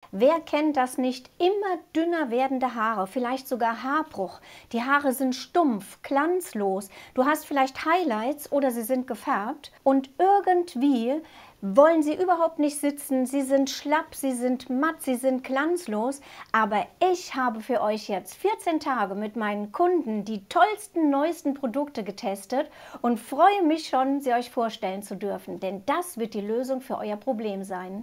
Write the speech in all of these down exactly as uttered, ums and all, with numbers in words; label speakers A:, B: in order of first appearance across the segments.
A: Wer kennt das nicht? Immer dünner werdende Haare, vielleicht sogar Haarbruch. Die Haare sind stumpf, glanzlos. Du hast vielleicht Highlights oder sie sind gefärbt und irgendwie wollen sie überhaupt nicht sitzen. Sie sind schlapp, sie sind matt, sie sind glanzlos. Aber ich habe für euch jetzt vierzehn Tage mit meinen Kunden die tollsten, neuesten Produkte getestet und freue mich schon, sie euch vorstellen zu dürfen. Denn das wird die Lösung für euer Problem sein.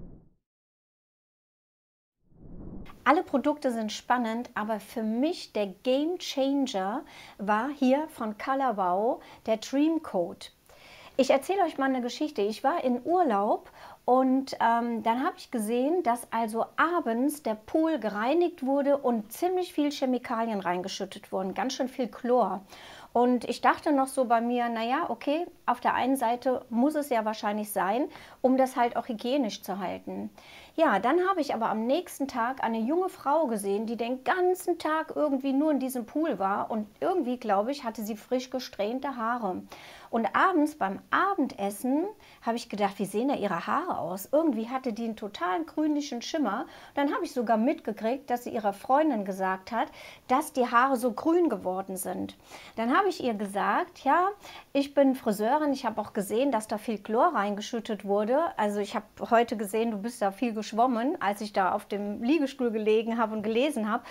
A: Alle Produkte sind spannend, aber für mich der Game Changer war hier von Color Wow der Dream Coat. Ich erzähle euch mal eine Geschichte. Ich war in Urlaub und ähm, dann habe ich gesehen, dass also abends der Pool gereinigt wurde und ziemlich viel Chemikalien reingeschüttet wurden, ganz schön viel Chlor. Und ich dachte noch so bei mir, naja, okay, auf der einen Seite muss es ja wahrscheinlich sein, um das halt auch hygienisch zu halten. Ja, dann habe ich aber am nächsten Tag eine junge Frau gesehen, die den ganzen Tag irgendwie nur in diesem Pool war und irgendwie, glaube ich, hatte sie frisch gesträhnte Haare. Und abends beim Abendessen habe ich gedacht, wie sehen da ihre Haare aus? Irgendwie hatte die einen totalen grünlichen Schimmer. Dann habe ich sogar mitgekriegt, dass sie ihrer Freundin gesagt hat, dass die Haare so grün geworden sind. Dann habe ich ihr gesagt, ja, ich bin Friseurin, ich habe auch gesehen, dass da viel Chlor reingeschüttet wurde. Also ich habe heute gesehen, du bist da viel geschwommen, als ich da auf dem Liegestuhl gelegen habe und gelesen habe.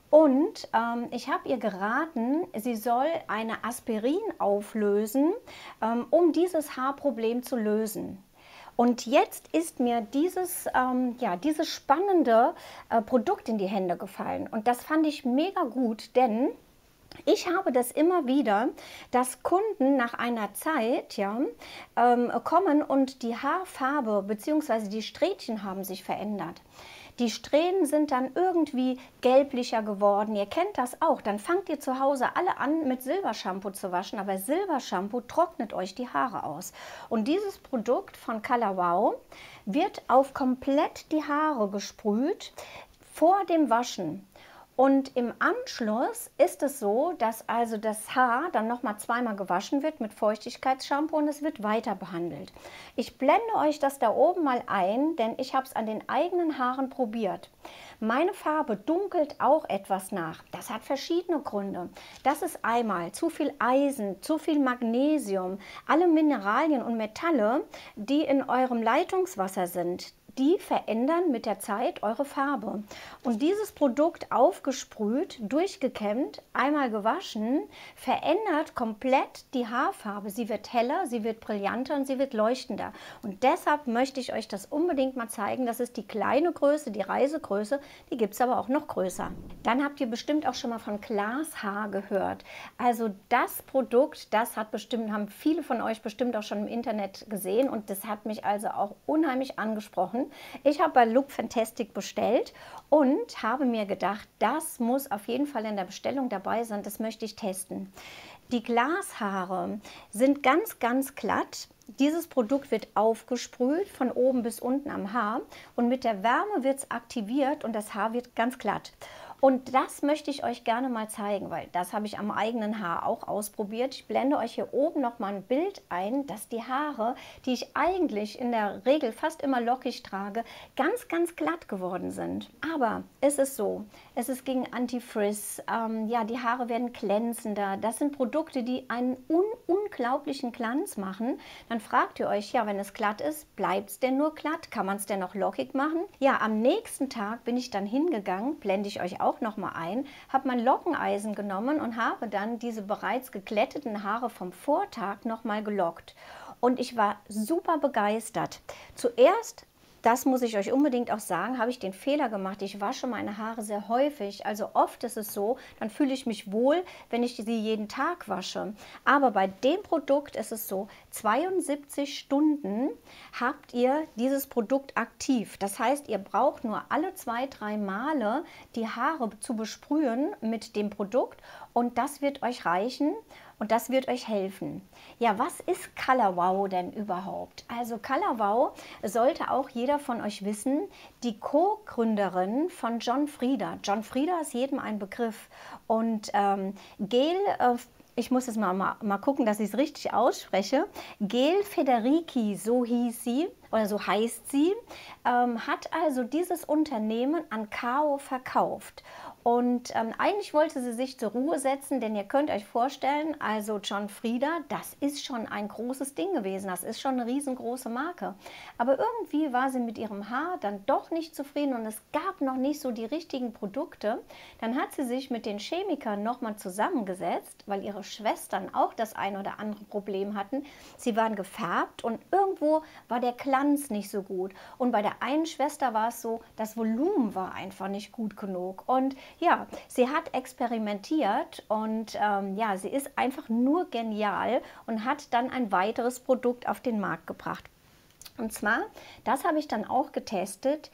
A: Und ähm, ich habe ihr geraten, sie soll eine Aspirin auflösen, ähm, um dieses Haarproblem zu lösen. Und jetzt ist mir dieses, ähm, ja, dieses spannende äh, Produkt in die Hände gefallen. Und das fand ich mega gut, denn ich habe das immer wieder, dass Kunden nach einer Zeit ja, ähm, kommen und die Haarfarbe bzw. die Strähnchen haben sich verändert. Die Strähnen sind dann irgendwie gelblicher geworden. Ihr kennt das auch. Dann fangt ihr zu Hause alle an, mit Silbershampoo zu waschen. Aber Silbershampoo trocknet euch die Haare aus. Und dieses Produkt von Color Wow wird auf komplett die Haare gesprüht vor dem Waschen. Und im Anschluss ist es so, dass also das Haar dann nochmal zweimal gewaschen wird mit Feuchtigkeitsshampoo und es wird weiter behandelt. Ich blende euch das da oben mal ein, denn ich habe es an den eigenen Haaren probiert. Meine Farbe dunkelt auch etwas nach. Das hat verschiedene Gründe. Das ist einmal zu viel Eisen, zu viel Magnesium, alle Mineralien und Metalle, die in eurem Leitungswasser sind. Die verändern mit der Zeit eure Farbe. Und dieses Produkt aufgesprüht, durchgekämmt, einmal gewaschen, verändert komplett die Haarfarbe. Sie wird heller, sie wird brillanter und sie wird leuchtender. Und deshalb möchte ich euch das unbedingt mal zeigen. Das ist die kleine Größe, die Reisegröße, die gibt es aber auch noch größer. Dann habt ihr bestimmt auch schon mal von Glashaar gehört. Also das Produkt, das hat bestimmt, haben viele von euch bestimmt auch schon im Internet gesehen und das hat mich also auch unheimlich angesprochen. Ich habe bei Look Fantastic bestellt und habe mir gedacht, das muss auf jeden Fall in der Bestellung dabei sein, das möchte ich testen. Die Glashaare sind ganz, ganz glatt. Dieses Produkt wird aufgesprüht von oben bis unten am Haar und mit der Wärme wird es aktiviert und das Haar wird ganz glatt. Und das möchte ich euch gerne mal zeigen, weil das habe ich am eigenen Haar auch ausprobiert. Ich blende euch hier oben noch mal ein Bild ein, dass die Haare, die ich eigentlich in der Regel fast immer lockig trage, ganz, ganz glatt geworden sind. Aber es ist so, es ist gegen Anti-Frizz, ähm, ja, die Haare werden glänzender. Das sind Produkte, die einen un unglaublichen Glanz machen. Dann fragt ihr euch, ja, wenn es glatt ist, bleibt es denn nur glatt? Kann man es denn noch lockig machen? Ja, am nächsten Tag bin ich dann hingegangen, blende ich euch auch noch mal ein, habe mein Lockeneisen genommen und habe dann diese bereits geglätteten Haare vom Vortag noch mal gelockt. Und ich war super begeistert. Zuerst, das muss ich euch unbedingt auch sagen, habe ich den Fehler gemacht. Ich wasche meine Haare sehr häufig. Also oft ist es so, dann fühle ich mich wohl, wenn ich sie jeden Tag wasche. Aber bei dem Produkt ist es so, zweiundsiebzig Stunden habt ihr dieses Produkt aktiv. Das heißt, ihr braucht nur alle zwei, drei Male die Haare zu besprühen mit dem Produkt und das wird euch reichen. Und das wird euch helfen. Ja, was ist Color Wow denn überhaupt? Also Color Wow sollte auch jeder von euch wissen, die Co-Gründerin von John Frieda. John Frieda ist jedem ein Begriff. Und ähm, Gail, äh, ich muss es mal, mal, mal gucken, dass ich es richtig ausspreche, Gail Federici, so hieß sie. oder so heißt sie, ähm, hat also dieses Unternehmen an Kao verkauft. Und ähm, eigentlich wollte sie sich zur Ruhe setzen, denn ihr könnt euch vorstellen, also John Frieda, das ist schon ein großes Ding gewesen, das ist schon eine riesengroße Marke. Aber irgendwie war sie mit ihrem Haar dann doch nicht zufrieden und es gab noch nicht so die richtigen Produkte. Dann hat sie sich mit den Chemikern nochmal zusammengesetzt, weil ihre Schwestern auch das ein oder andere Problem hatten. Sie waren gefärbt und irgendwo war der Glanz nicht so gut. Und bei der einen Schwester war es so, das Volumen war einfach nicht gut genug. Und ja, sie hat experimentiert und ähm, ja, sie ist einfach nur genial und hat dann ein weiteres Produkt auf den Markt gebracht. Und zwar, das habe ich dann auch getestet,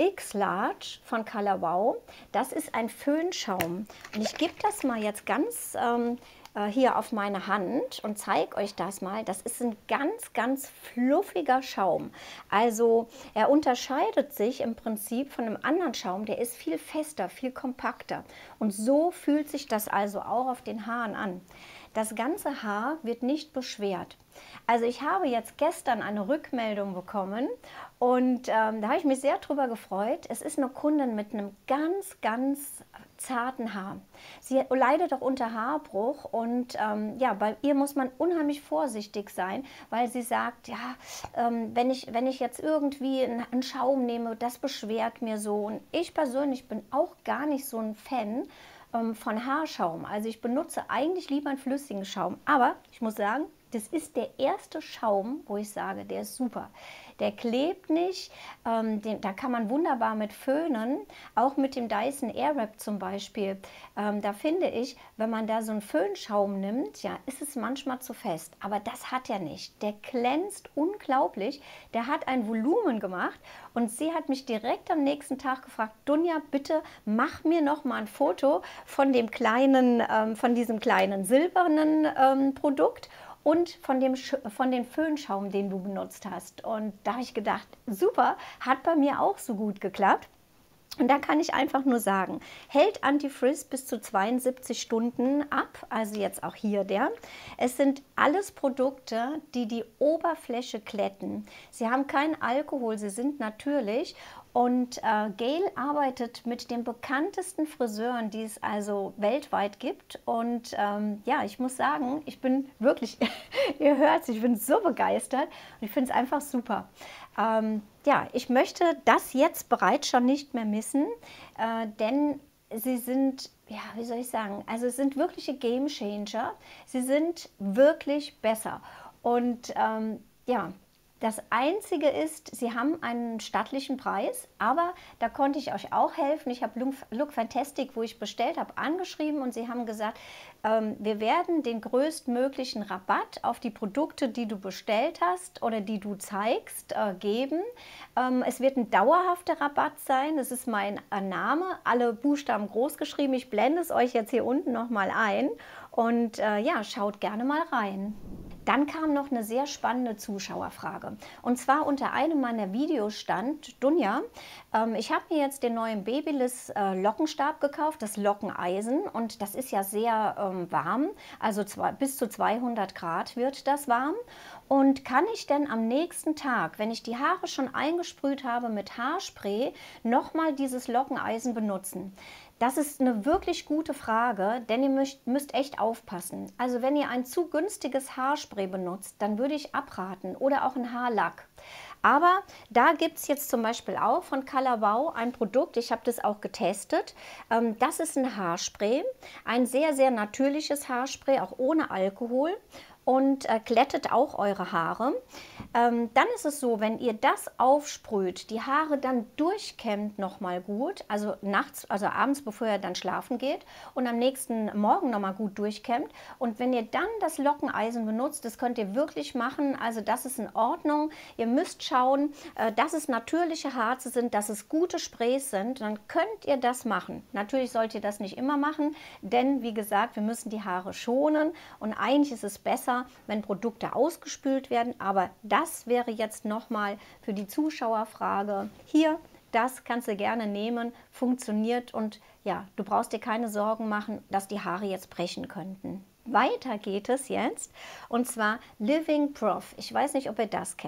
A: X-Large von Color Wow. Das ist ein Föhnschaum. Und ich gebe das mal jetzt ganz ähm, äh, hier auf meine Hand und zeige euch das mal. Das ist ein ganz, ganz fluffiger Schaum. Also er unterscheidet sich im Prinzip von einem anderen Schaum. Der ist viel fester, viel kompakter. Und so fühlt sich das also auch auf den Haaren an. Das ganze Haar wird nicht beschwert. Also ich habe jetzt gestern eine Rückmeldung bekommen und ähm, da habe ich mich sehr drüber gefreut. Es ist eine Kundin mit einem ganz, ganz zarten Haar. Sie leidet auch unter Haarbruch und ähm, ja, bei ihr muss man unheimlich vorsichtig sein, weil sie sagt, ja, ähm, wenn ich, wenn ich jetzt irgendwie einen, einen Schaum nehme, das beschwert mir so. Und ich persönlich bin auch gar nicht so ein Fan von Haarschaum. Also ich benutze eigentlich lieber einen flüssigen Schaum. Aber ich muss sagen, das ist der erste Schaum, wo ich sage, der ist super. Der klebt nicht, ähm, den, da kann man wunderbar mit föhnen, auch mit dem Dyson Airwrap zum Beispiel. Ähm, da finde ich, wenn man da so einen Föhnschaum nimmt, ja, ist es manchmal zu fest. Aber das hat er nicht. Der glänzt unglaublich. Der hat ein Volumen gemacht und sie hat mich direkt am nächsten Tag gefragt, Dunja, bitte mach mir noch mal ein Foto von dem kleinen, ähm, von diesem kleinen silbernen ähm, Produkt und von dem von dem Föhnschaum, den du benutzt hast. Und da habe ich gedacht, super, hat bei mir auch so gut geklappt. Und da kann ich einfach nur sagen, hält Anti-Frizz bis zu zweiundsiebzig Stunden ab, also jetzt auch hier der. Es sind alles Produkte, die die Oberfläche glätten. Sie haben keinen Alkohol, sie sind natürlich. Und äh, Gail arbeitet mit den bekanntesten Friseuren, die es also weltweit gibt. Und ähm, ja, ich muss sagen, ich bin wirklich, ihr hört es, ich bin so begeistert und ich finde es einfach super. Ähm, ja, ich möchte das jetzt bereits schon nicht mehr missen, äh, denn sie sind, ja, wie soll ich sagen, also es sind wirkliche Game Changer. Sie sind wirklich besser. Und ähm, ja, das Einzige ist, sie haben einen stattlichen Preis, aber da konnte ich euch auch helfen. Ich habe Look Fantastic, wo ich bestellt habe, angeschrieben und sie haben gesagt, ähm, wir werden den größtmöglichen Rabatt auf die Produkte, die du bestellt hast oder die du zeigst, äh, geben. Ähm, es wird ein dauerhafter Rabatt sein, das ist mein äh, Name, alle Buchstaben groß geschrieben. Ich blende es euch jetzt hier unten nochmal ein und äh, ja, schaut gerne mal rein. Dann kam noch eine sehr spannende Zuschauerfrage. Und zwar unter einem meiner Videos stand, Dunja, ähm, ich habe mir jetzt den neuen Babyliss äh, Lockenstab gekauft, das Lockeneisen. Und das ist ja sehr ähm, warm, also zwei, bis zu zweihundert Grad wird das warm. Und kann ich denn am nächsten Tag, wenn ich die Haare schon eingesprüht habe mit Haarspray, nochmal dieses Lockeneisen benutzen? Das ist eine wirklich gute Frage, denn ihr müsst, müsst echt aufpassen. Also wenn ihr ein zu günstiges Haarspray benutzt, dann würde ich abraten oder auch ein Haarlack. Aber da gibt es jetzt zum Beispiel auch von Color Wow ein Produkt, ich habe das auch getestet. Das ist ein Haarspray, ein sehr, sehr natürliches Haarspray, auch ohne Alkohol. Und äh, glättet auch eure Haare. Ähm, dann ist es so, wenn ihr das aufsprüht, die Haare dann durchkämmt nochmal gut, also nachts, also abends, bevor ihr dann schlafen geht und am nächsten Morgen nochmal gut durchkämmt. Und wenn ihr dann das Lockeneisen benutzt, das könnt ihr wirklich machen, also das ist in Ordnung. Ihr müsst schauen, äh, dass es natürliche Harze sind, dass es gute Sprays sind, dann könnt ihr das machen. Natürlich sollt ihr das nicht immer machen, denn wie gesagt, wir müssen die Haare schonen und eigentlich ist es besser, wenn Produkte ausgespült werden, aber das wäre jetzt nochmal für die Zuschauerfrage. Hier, das kannst du gerne nehmen, funktioniert und ja, du brauchst dir keine Sorgen machen, dass die Haare jetzt brechen könnten. Weiter geht es jetzt und zwar Living Prof. Ich weiß nicht, ob ihr das kennt.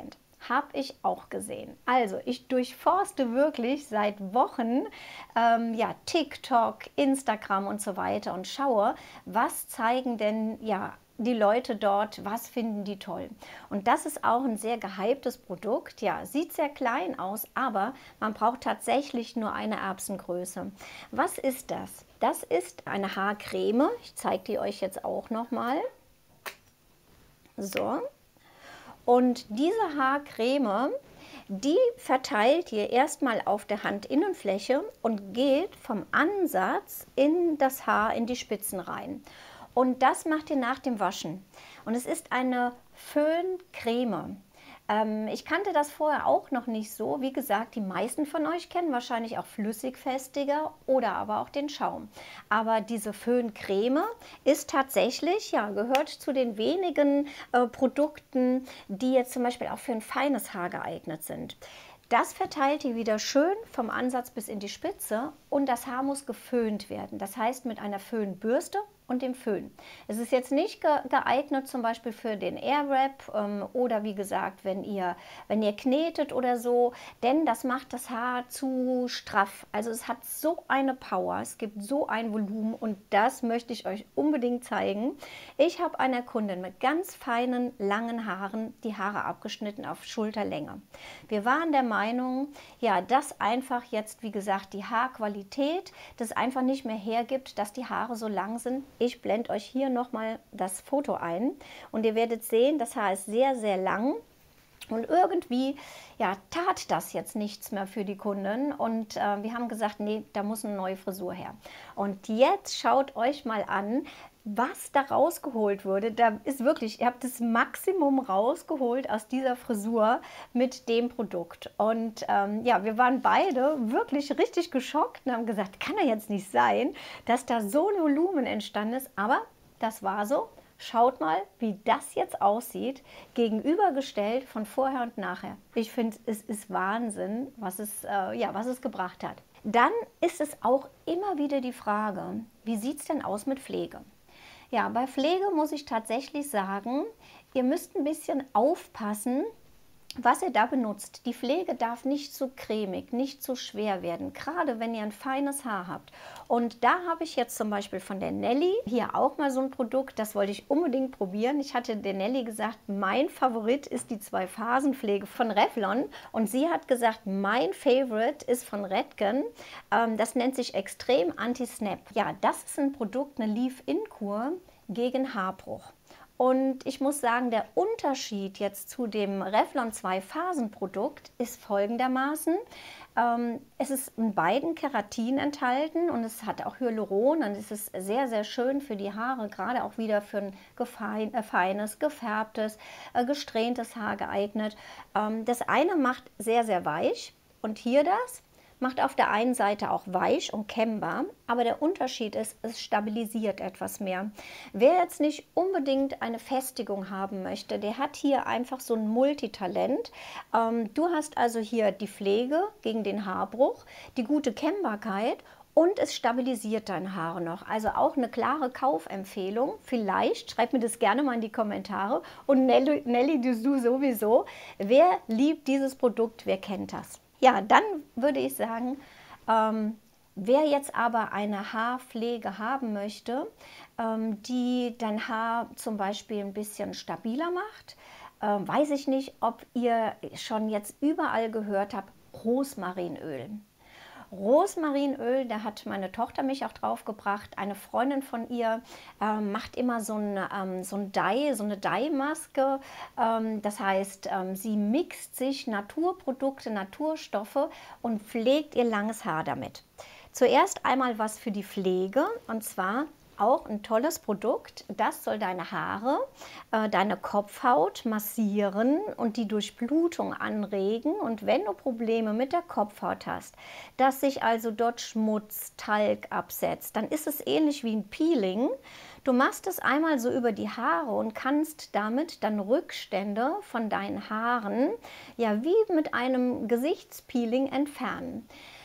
A: Habe ich auch gesehen. Also ich durchforste wirklich seit Wochen ähm, ja, TikTok, Instagram und so weiter und schaue, was zeigen denn ja die Leute dort, was finden die toll. Und das ist auch ein sehr gehyptes Produkt. Ja, sieht sehr klein aus, aber man braucht tatsächlich nur eine Erbsengröße. Was ist das? Das ist eine Haarcreme. Ich zeige die euch jetzt auch nochmal. So. Und diese Haarcreme, die verteilt ihr erstmal auf der Handinnenfläche und geht vom Ansatz in das Haar, in die Spitzen rein. Und das macht ihr nach dem Waschen. Und es ist eine Föhncreme. Ähm, ich kannte das vorher auch noch nicht so. Wie gesagt, die meisten von euch kennen wahrscheinlich auch Flüssigfestiger oder aber auch den Schaum. Aber diese Föhncreme ist tatsächlich, ja, gehört zu den wenigen äh, Produkten, die jetzt zum Beispiel auch für ein feines Haar geeignet sind. Das verteilt ihr wieder schön vom Ansatz bis in die Spitze und das Haar muss geföhnt werden. Das heißt mit einer Föhnbürste und dem Föhn. Es ist jetzt nicht geeignet zum Beispiel für den Airwrap ähm, oder wie gesagt, wenn ihr, wenn ihr knetet oder so, denn das macht das Haar zu straff. Also es hat so eine Power, es gibt so ein Volumen und das möchte ich euch unbedingt zeigen. Ich habe einer Kundin mit ganz feinen, langen Haaren die Haare abgeschnitten auf Schulterlänge. Wir waren der Meinung, ja, dass einfach jetzt, wie gesagt, die Haarqualität das einfach nicht mehr hergibt, dass die Haare so lang sind. Ich blende euch hier nochmal das Foto ein und ihr werdet sehen, das Haar ist sehr, sehr lang. Und irgendwie ja, tat das jetzt nichts mehr für die Kunden und äh, wir haben gesagt, nee, da muss eine neue Frisur her. Und jetzt schaut euch mal an, was da rausgeholt wurde. Da ist wirklich, ihr habt das Maximum rausgeholt aus dieser Frisur mit dem Produkt. Und ähm, ja, wir waren beide wirklich richtig geschockt und haben gesagt, kann ja jetzt nicht sein, dass da so ein Volumen entstanden ist, aber das war so. Schaut mal, wie das jetzt aussieht, gegenübergestellt von vorher und nachher. Ich finde, es ist Wahnsinn, was es, äh, ja, was es gebracht hat. Dann ist es auch immer wieder die Frage, wie sieht es denn aus mit Pflege? Ja, bei Pflege muss ich tatsächlich sagen, ihr müsst ein bisschen aufpassen, was ihr da benutzt. Die Pflege darf nicht zu cremig, nicht zu schwer werden, gerade wenn ihr ein feines Haar habt. Und da habe ich jetzt zum Beispiel von der Nelly hier auch mal so ein Produkt, das wollte ich unbedingt probieren. Ich hatte der Nelly gesagt, mein Favorit ist die Zwei-Phasen-Pflege von Revlon und sie hat gesagt, mein Favorite ist von Redken. Ähm, das nennt sich Extrem Anti-Snap. Ja, das ist ein Produkt, eine Leave-In-Kur gegen Haarbruch. Und ich muss sagen, der Unterschied jetzt zu dem Revlon Zwei-Phasen-Produkt ist folgendermaßen. Ähm, es ist in beiden Keratin enthalten und es hat auch Hyaluron und es ist sehr, sehr schön für die Haare, gerade auch wieder für ein gefein, äh, feines, gefärbtes, äh, gesträhntes Haar geeignet. Ähm, das eine macht sehr, sehr weich und hier das macht auf der einen Seite auch weich und kämmbar, aber der Unterschied ist, es stabilisiert etwas mehr. Wer jetzt nicht unbedingt eine Festigung haben möchte, der hat hier einfach so ein Multitalent. Ähm, du hast also hier die Pflege gegen den Haarbruch, die gute Kämmbarkeit und es stabilisiert deine Haare noch. Also auch eine klare Kaufempfehlung. Vielleicht, schreib mir das gerne mal in die Kommentare. Und Nelly, Nelly du sowieso, wer liebt dieses Produkt, wer kennt das? Ja, dann würde ich sagen, ähm, wer jetzt aber eine Haarpflege haben möchte, ähm, die dein Haar zum Beispiel ein bisschen stabiler macht, äh, weiß ich nicht, ob ihr schon jetzt überall gehört habt, Rosmarinöl. Rosmarinöl, da hat meine Tochter mich auch drauf gebracht. Eine Freundin von ihr äh, macht immer so ein, ähm, so ein Dye, so eine Dye-Maske. Ähm, das heißt, ähm, sie mixt sich Naturprodukte, Naturstoffe und pflegt ihr langes Haar damit. Zuerst einmal was für die Pflege und zwar auch ein tolles Produkt. Das soll deine Haare, äh, deine Kopfhaut massieren und die Durchblutung anregen. Und wenn du Probleme mit der Kopfhaut hast, dass sich also dort Schmutz, Talg absetzt, dann ist es ähnlich wie ein Peeling. Du machst es einmal so über die Haare und kannst damit dann Rückstände von deinen Haaren ja wie mit einem Gesichtspeeling entfernen.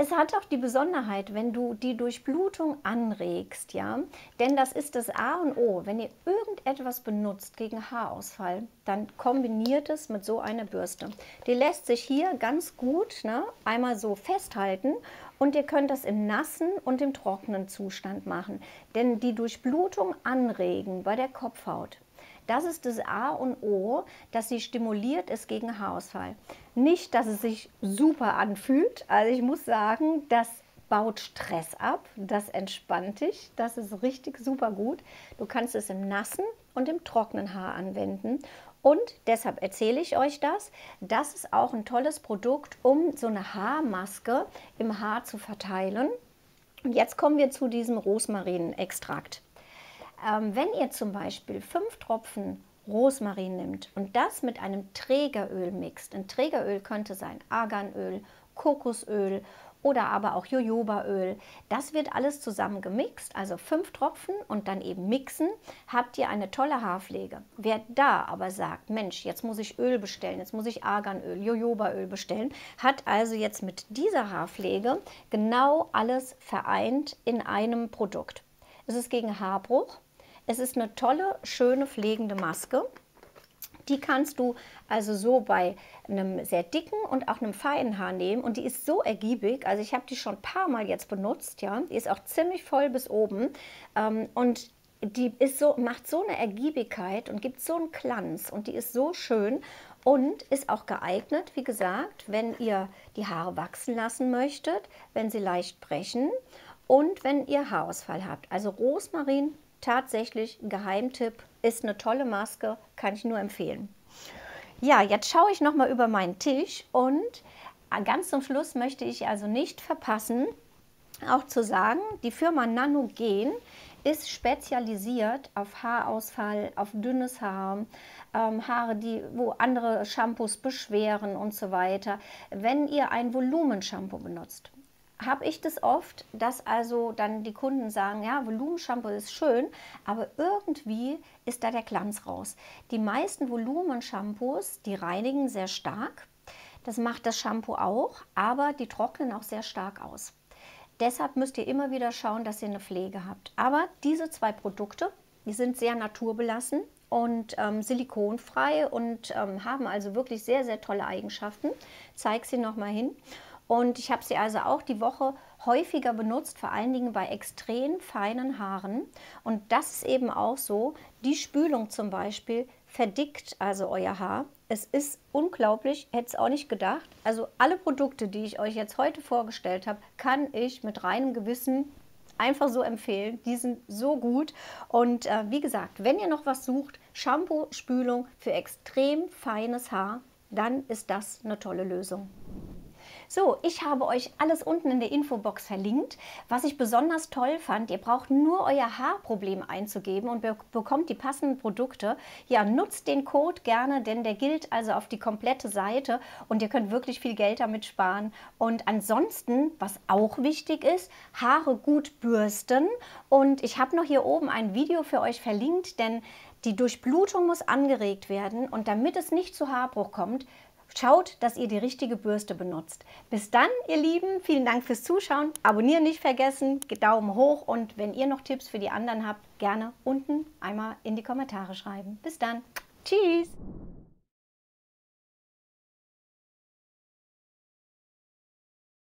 A: Es hat auch die Besonderheit, wenn du die Durchblutung anregst, ja, denn das ist das A und O. Wenn ihr irgendetwas benutzt gegen Haarausfall, dann kombiniert es mit so einer Bürste. Die lässt sich hier ganz gut, ne, einmal so festhalten und ihr könnt das im nassen und im trockenen Zustand machen, denn die Durchblutung anregen bei der Kopfhaut. Das ist das A und O, dass sie stimuliert ist gegen Haarausfall. Nicht, dass es sich super anfühlt. Also ich muss sagen, das baut Stress ab, das entspannt dich, das ist richtig super gut. Du kannst es im nassen und im trockenen Haar anwenden. Und deshalb erzähle ich euch das. Das ist auch ein tolles Produkt, um so eine Haarmaske im Haar zu verteilen. Und jetzt kommen wir zu diesem Rosmarinextrakt. Ähm, wenn ihr zum Beispiel fünf Tropfen Rosmarin nimmt und das mit einem Trägeröl mixt, ein Trägeröl könnte sein Arganöl, Kokosöl oder aber auch Jojobaöl, das wird alles zusammen gemixt, also fünf Tropfen und dann eben mixen, habt ihr eine tolle Haarpflege. Wer da aber sagt, Mensch, jetzt muss ich Öl bestellen, jetzt muss ich Arganöl, Jojobaöl bestellen, hat also jetzt mit dieser Haarpflege genau alles vereint in einem Produkt. Es ist gegen Haarbruch. Es ist eine tolle, schöne, pflegende Maske. Die kannst du also so bei einem sehr dicken und auch einem feinen Haar nehmen. Und die ist so ergiebig, also ich habe die schon ein paar Mal jetzt benutzt. Ja, die ist auch ziemlich voll bis oben. Ähm, und die ist so, macht so eine Ergiebigkeit und gibt so einen Glanz. Und die ist so schön und ist auch geeignet, wie gesagt, wenn ihr die Haare wachsen lassen möchtet, wenn sie leicht brechen und wenn ihr Haarausfall habt. Also Rosmarin, tatsächlich ein Geheimtipp, ist eine tolle Maske, kann ich nur empfehlen. Ja, jetzt schaue ich noch mal über meinen Tisch und ganz zum Schluss möchte ich also nicht verpassen, auch zu sagen, die Firma Nanogen ist spezialisiert auf Haarausfall, auf dünnes Haar, ähm, Haare, die, wo andere Shampoos beschweren und so weiter. Wenn ihr ein Volumenshampoo benutzt, habe ich das oft, dass also dann die Kunden sagen, ja, Volumenshampoo ist schön, aber irgendwie ist da der Glanz raus. Die meisten Volumenshampoos, die reinigen sehr stark, das macht das Shampoo auch, aber die trocknen auch sehr stark aus. Deshalb müsst ihr immer wieder schauen, dass ihr eine Pflege habt. Aber diese zwei Produkte, die sind sehr naturbelassen und ähm, silikonfrei und ähm, haben also wirklich sehr, sehr tolle Eigenschaften. Ich zeige sie nochmal hin. Und ich habe sie also auch die Woche häufiger benutzt, vor allen Dingen bei extrem feinen Haaren. Und das ist eben auch so, die Spülung zum Beispiel verdickt also euer Haar. Es ist unglaublich, hätte es auch nicht gedacht. Also alle Produkte, die ich euch jetzt heute vorgestellt habe, kann ich mit reinem Gewissen einfach so empfehlen. Die sind so gut. Und äh, wie gesagt, wenn ihr noch was sucht, Shampoo, Spülung für extrem feines Haar, dann ist das eine tolle Lösung. So, ich habe euch alles unten in der Infobox verlinkt. Was ich besonders toll fand, ihr braucht nur euer Haarproblem einzugeben und be bekommt die passenden Produkte. Ja, nutzt den Code gerne, denn der gilt also auf die komplette Seite und ihr könnt wirklich viel Geld damit sparen. Und ansonsten, was auch wichtig ist, Haare gut bürsten. Und ich habe noch hier oben ein Video für euch verlinkt, denn die Durchblutung muss angeregt werden und damit es nicht zu Haarbruch kommt, schaut, dass ihr die richtige Bürste benutzt. Bis dann, ihr Lieben, vielen Dank fürs Zuschauen. Abonnieren nicht vergessen, Daumen hoch und wenn ihr noch Tipps für die anderen habt, gerne unten einmal in die Kommentare schreiben. Bis dann. Tschüss.